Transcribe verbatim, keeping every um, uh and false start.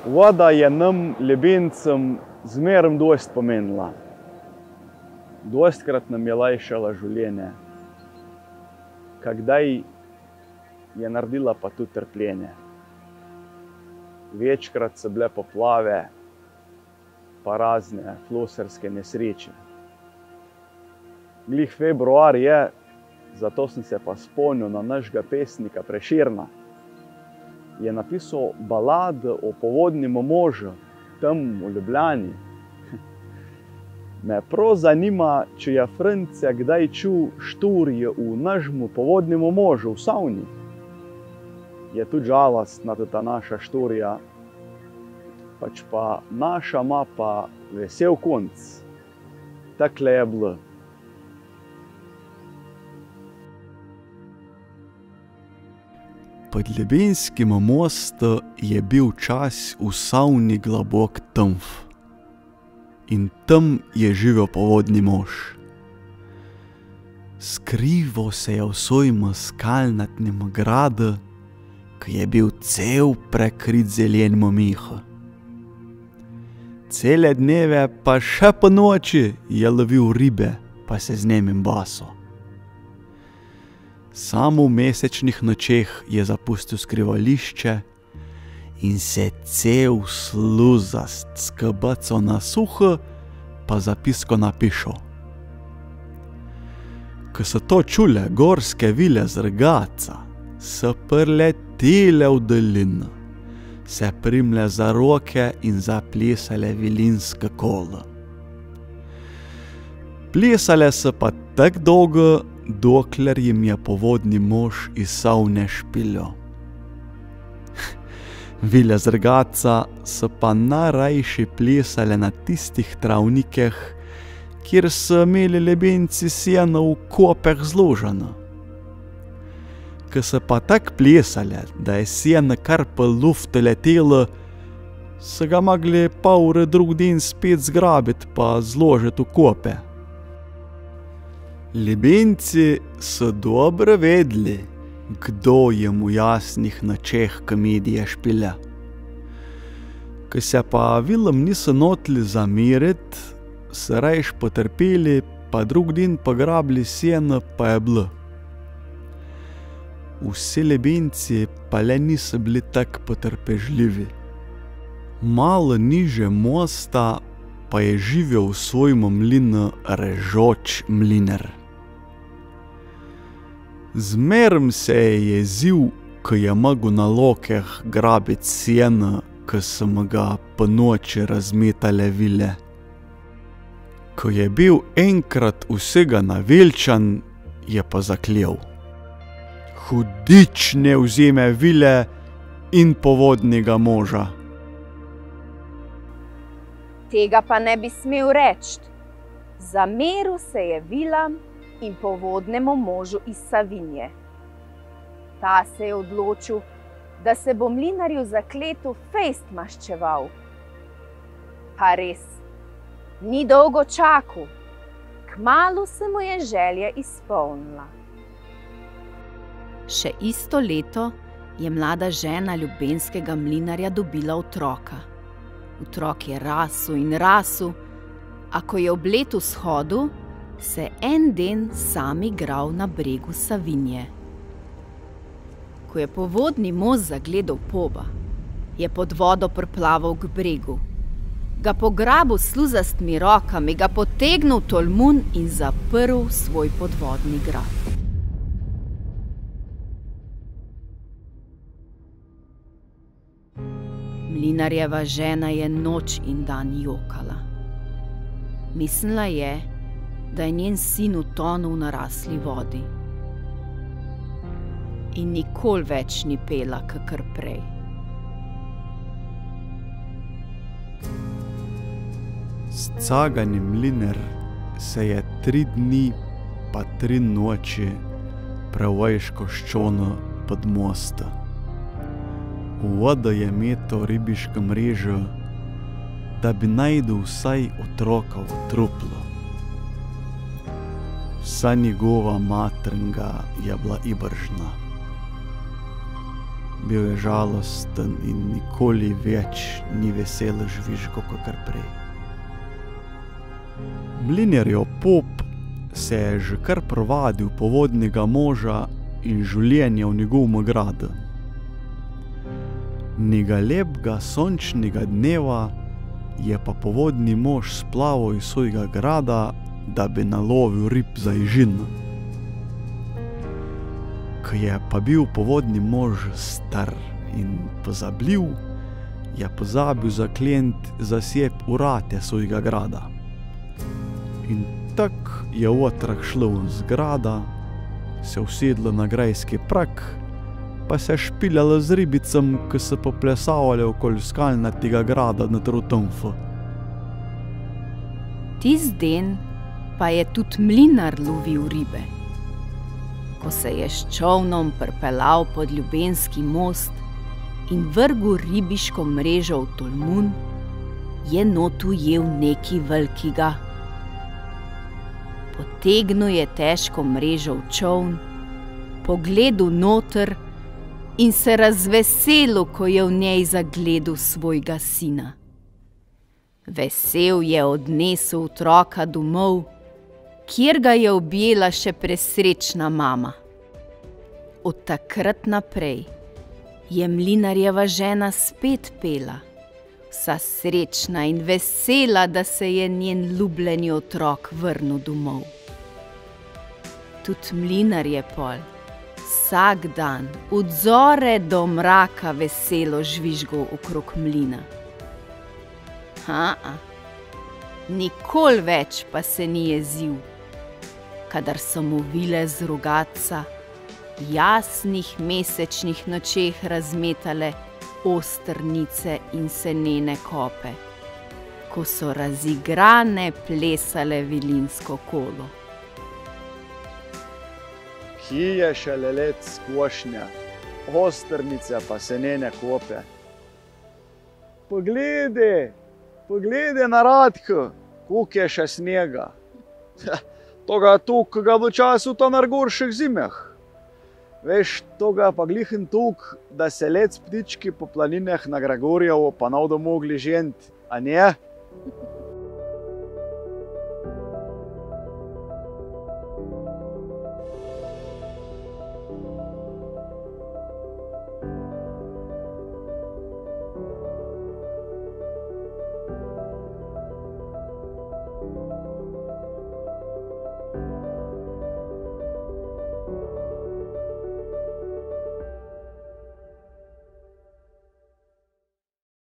Voda je nam, ljubincem, zmeraj dosti pomenila. Dostikrat nam je lajšala življenje. Kdaj je naredila pa tudi trpljenje. Večkrat so bile poplave, pa razne floserske nesreče. Glih februar je, zato sem se pa spomnil na našega pesnika Prešerna. Je napisal balado o povodnem možu, tam v Ljubljani. Me prav zanima, če je Francija kdaj čul štorije o našemu povodnemu možu v savni. Je tudi žalostna ta naša štorija, pač pa naša ima pa vesel konc. Takle je bilo. Pod Ljubinskim mostom je bil čas v savni globok temf. In tam je živel povodni mož. Skrival se je v svojim skalnatnem gradu, ki je bil cel prekrit zelenim mehom. Cele dneve pa še po noči je lovil ribe, pa se z njimi basal. Samo v mesečnih nočeh je zapustil skrivališče in se cel sluzast skabacal na suho, pa zapisko napišel. Ko so to čule gorske vile z Rgaca, so priletele v dolino, se primle za roke in zaplesale vilinske kolo. Plesale so pa tak dolgo, dokler jim je povodni mož iz savne špiljo. Vile z Rgaca so pa najrajši plesale na tistih travnikih, kjer so imeli ljubinci seno v kopeh zloženo. Ko so pa tak plesale, da je seno kar po luftu letelo, so ga mogli pol ure drug dan spet zgrabiti pa zložiti v kope. Ljubinci so dobro vedeli, kdo jim v jasnih nočeh komedije špilja. Ko se pa vilom niso notili zamiriti, so rajš potrpeli, pa drug dan pograbili seno, pa je bilo. Vsi ljubinci pa le niso bili tak potrpežljivi. Malo niže mosta pa je živel v svojim mlinu režoč mlinar. Zmeraj se je jezil, ko je mogel na lokeh grabiti seno, ko so mu ga po noči razmetale vile. Ko je bil enkrat vsega navelčan, je pa zaklel. Hudič ne vzeme vile in povodnega moža. Tega pa ne bi smel reči. Zameril se je vilam in povodnemu možu iz Savinje. Ta se je odločil, da se bo mlinarju zakletu fejst maščeval. Pa res, ni dolgo čakal, kmalu se mu je želja izpolnila. Še isto leto je mlada žena ljubenskega mlinarja dobila otroka. Otrok je rasel in rasel, a ko je ob letu shodu, se en dan sam igral na bregu Savinje. Ko je povodni mož zagledal poba, je pod vodo priplaval k bregu, ga pograbil s sluzastmi rokami, ga potegnil v tolmun in zaprl svoj podvodni grad. Mlinarjeva žena je noč in dan jokala. Mislila je, da je njen sin utonil v narasli vodi. In nikoli več ni pela, kakor prej. Scagani mlinar se je tri dni pa tri noči prevojško ščono pod mosta. V vodo je metal ribiško mrežo, da bi najdel vsaj otroka v truplu. Vsa njegova matrnga je bila ibržna. Bil je žalosten in nikoli več ni vesel žvižgal kakor prej. Mlinarjev pop se je že kar provadil povodnega moža in življenja v njegovem gradu. Njega lepega sončnega dneva je pa povodni mož splaval iz svojega grada, da bi nalovil rib za ježino. Ko je pa bil povodni mož star in pozabljiv, je pozabil zaklent zasjep urate svojega grada. In tak je otrok šel z grada, se usedlo na grajski prak, pa se špiljalo z ribicam, ki so poplesavali okoli skalnatega grada na Trotonfu. Tisti dan pa je tudi mlinar lovil ribe. Ko se je s čolnom pripeljal pod Ljubenski most in vrgel ribiško mrežo v tolmun, je not ujel nekaj velikega. Potegnil je težko mrežo v čoln, pogledal noter in se razveselil, ko je v njej zagledal svojega sina. Vesel je odnesel otroka domov, kjer ga je objela še presrečna mama. Od takrat naprej je mlinarjeva žena spet pela, vsa srečna in vesela, da se je njen ljubljeni otrok vrnil domov. Tudi mlinar je pol vsak dan od zore do mraka veselo žvižgal okrog mlina. Ha-a, nikoli več pa se ni jezil, kadar so mu vile z rogatca v jasnih mesečnih nočeh razmetale ostrnice in senene kope, ko so razigrane plesale vilinsko kolo. Kje je šele let skošnja, ostrnice pa senene kope? Pogledi, pogledi na Radko, koliko je še snega. Toga tuk, ga v času to na gorših zimah. Veš, toga pa glihen tuk, da se let ptički po planinah na Gregorjevo pa navdo mogli žent, a ne?